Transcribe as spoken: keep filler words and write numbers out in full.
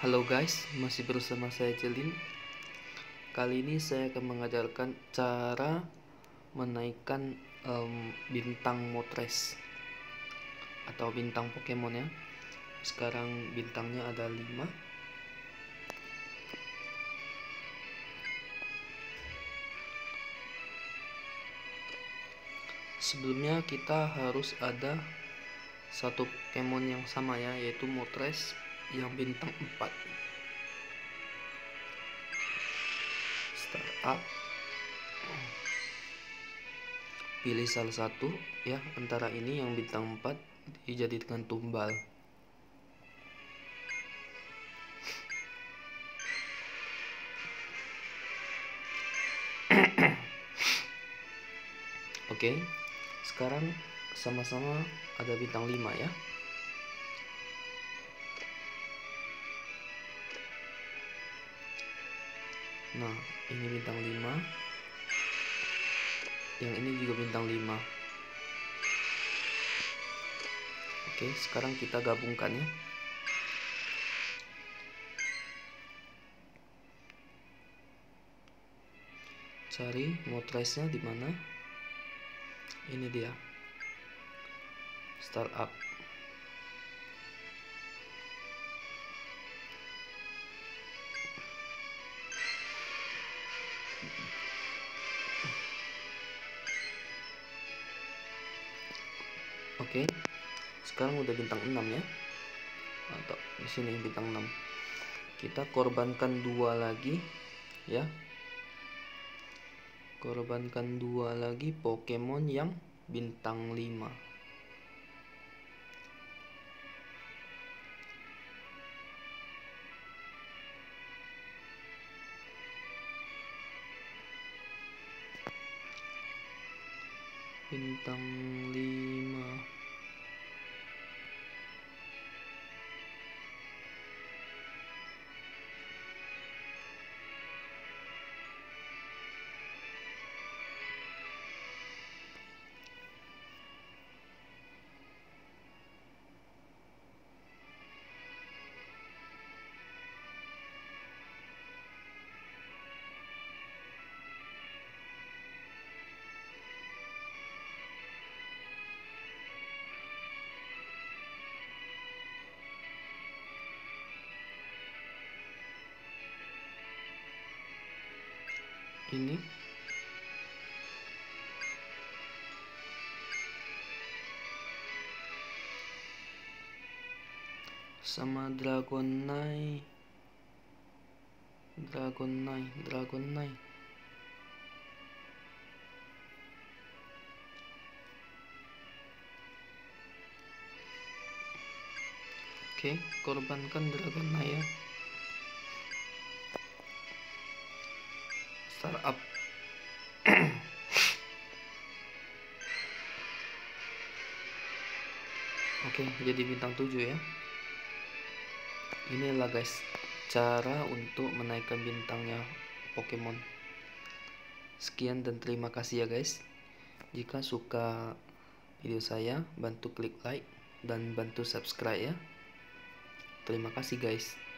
Halo guys, masih bersama saya Celin. Kali ini saya akan mengajarkan cara menaikkan um, bintang Moltres atau bintang Pokemon ya. Sekarang bintangnya ada lima. Sebelumnya kita harus ada satu Pokemon yang sama ya, yaitu Moltres yang bintang empat. Start up. Pilih salah satu ya, antara ini yang bintang empat dijadikan tumbal. Oke, sekarang sama-sama ada bintang lima ya. Nah, ini bintang lima. Yang ini juga bintang lima. Oke, sekarang kita gabungkan ya. Cari Moltresnya di mana? Ini dia. Startup. Oke. Sekarang udah bintang enam ya. Atau di sini bintang enam. Kita korbankan dua lagi ya. Korbankan dua lagi Pokemon yang bintang lima. Bintang lima. Ini sama Dragonite, Dragonite, Dragonite. Oke, korbankan Dragonite ya. Startup. Oke, jadi bintang tujuh ya. Inilah guys cara untuk menaikkan bintangnya Pokemon. Sekian dan terima kasih ya guys. Jika suka video saya, bantu klik like dan bantu subscribe ya. Terima kasih guys.